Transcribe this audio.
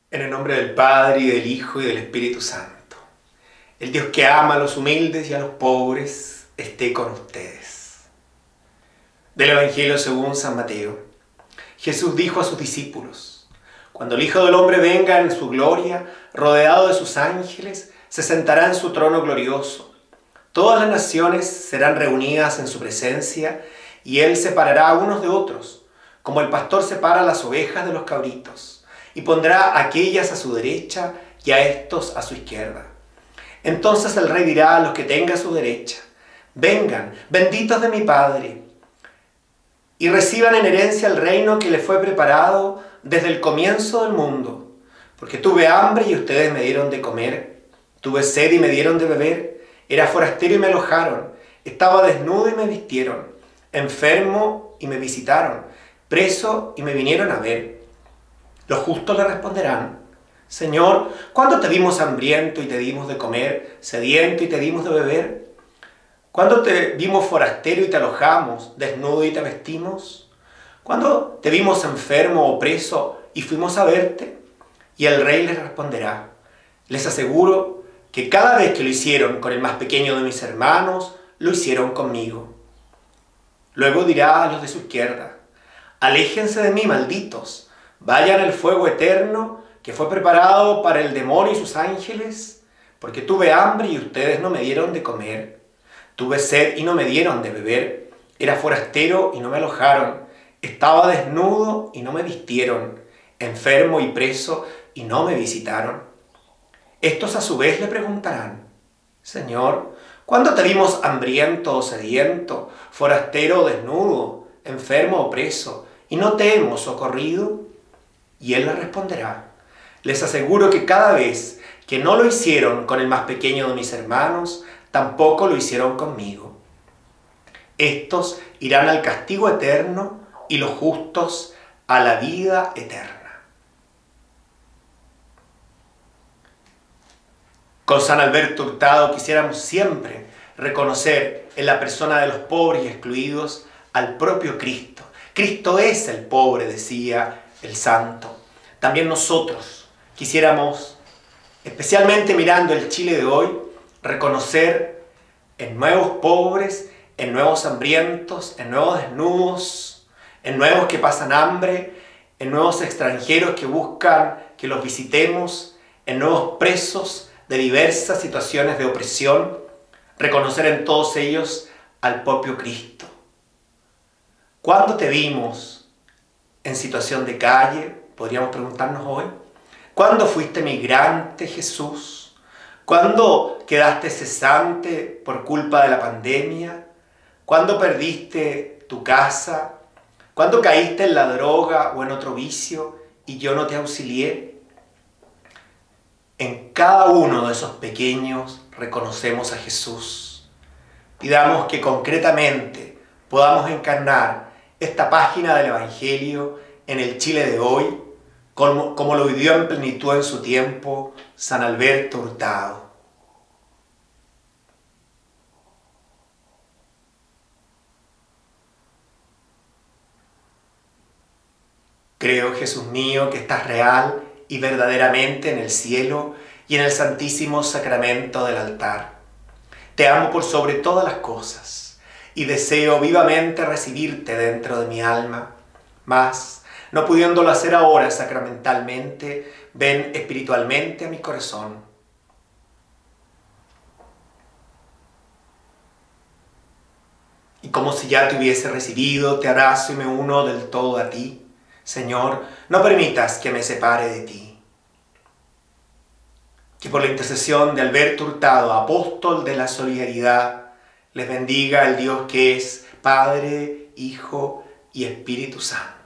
En el nombre del Padre, y del Hijo, y del Espíritu Santo. El Dios que ama a los humildes y a los pobres, esté con ustedes. Del Evangelio según San Mateo. Jesús dijo a sus discípulos: cuando el Hijo del Hombre venga en su gloria, rodeado de sus ángeles, se sentará en su trono glorioso. Todas las naciones serán reunidas en su presencia, y Él separará a unos de otros, como el pastor separa las ovejas de los cabritos, y pondrá a aquellas a su derecha y a estos a su izquierda. Entonces el Rey dirá a los que tenga a su derecha: vengan, benditos de mi Padre, y reciban en herencia el reino que les fue preparado desde el comienzo del mundo. Porque tuve hambre y ustedes me dieron de comer, tuve sed y me dieron de beber, era forastero y me alojaron, estaba desnudo y me vistieron, enfermo y me visitaron, preso y me vinieron a ver. Los justos le responderán: Señor, ¿cuándo te vimos hambriento y te dimos de comer, sediento y te dimos de beber? ¿Cuándo te vimos forastero y te alojamos, desnudo y te vestimos? ¿Cuándo te vimos enfermo o preso y fuimos a verte? Y el Rey les responderá: les aseguro que cada vez que lo hicieron con el más pequeño de mis hermanos, lo hicieron conmigo. Luego dirá a los de su izquierda: aléjense de mí, malditos, vayan al fuego eterno que fue preparado para el demonio y sus ángeles, porque tuve hambre y ustedes no me dieron de comer, tuve sed y no me dieron de beber, era forastero y no me alojaron, estaba desnudo y no me vistieron, enfermo y preso y no me visitaron. Estos a su vez le preguntarán: Señor, ¿cuándo te vimos hambriento o sediento, forastero o desnudo, enfermo o preso, y no te hemos socorrido? Y Él les responderá: les aseguro que cada vez que no lo hicieron con el más pequeño de mis hermanos, tampoco lo hicieron conmigo. Estos irán al castigo eterno y los justos a la vida eterna. Con San Alberto Hurtado quisiéramos siempre reconocer en la persona de los pobres y excluidos al propio Cristo. Cristo es el pobre, decía el santo. También nosotros quisiéramos, especialmente mirando el Chile de hoy, reconocer en nuevos pobres, en nuevos hambrientos, en nuevos desnudos, en nuevos que pasan hambre, en nuevos extranjeros que buscan que los visitemos, en nuevos presos de diversas situaciones de opresión, reconocer en todos ellos al propio Cristo. ¿Cuándo te vimos en situación de calle? Podríamos preguntarnos hoy. ¿Cuándo fuiste migrante, Jesús? ¿Cuándo quedaste cesante por culpa de la pandemia? ¿Cuándo perdiste tu casa? ¿Cuándo caíste en la droga o en otro vicio y yo no te auxilié? En cada uno de esos pequeños reconocemos a Jesús. Pidamos que concretamente podamos encarnar esta página del Evangelio en el Chile de hoy, como lo vivió en plenitud en su tiempo San Alberto Hurtado. Creo, Jesús mío, que estás real y verdaderamente en el cielo y en el santísimo sacramento del altar. Te amo por sobre todas las cosas y deseo vivamente recibirte dentro de mi alma, mas, no pudiéndolo hacer ahora sacramentalmente, ven espiritualmente a mi corazón. Y como si ya te hubiese recibido, te abrazo y me uno del todo a ti. Señor, no permitas que me separe de ti. Que por la intercesión de Alberto Hurtado, apóstol de la solidaridad, les bendiga el Dios que es Padre, Hijo y Espíritu Santo.